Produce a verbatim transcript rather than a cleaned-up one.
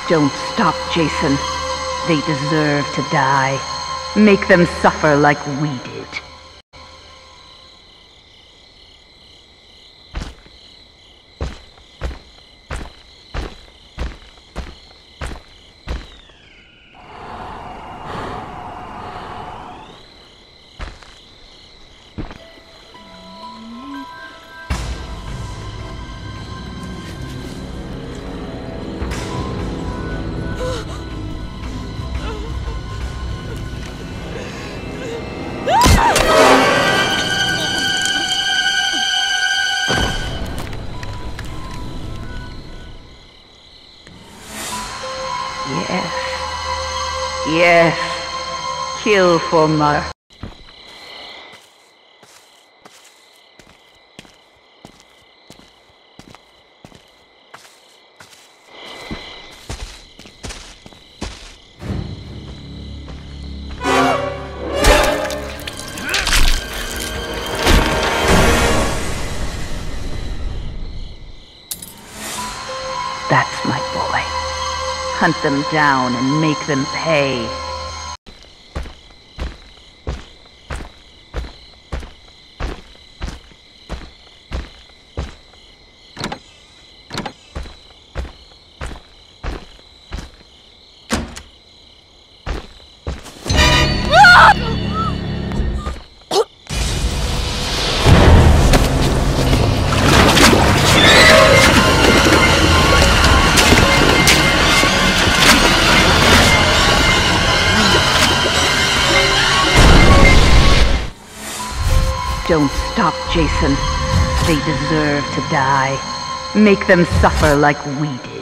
Don't stop, Jason. They deserve to die. Make them suffer like we did. Yes. Yes. Kill for Mar. That's my boy. Hunt them down and make them pay. Don't stop, Jason. They deserve to die. Make them suffer like we did.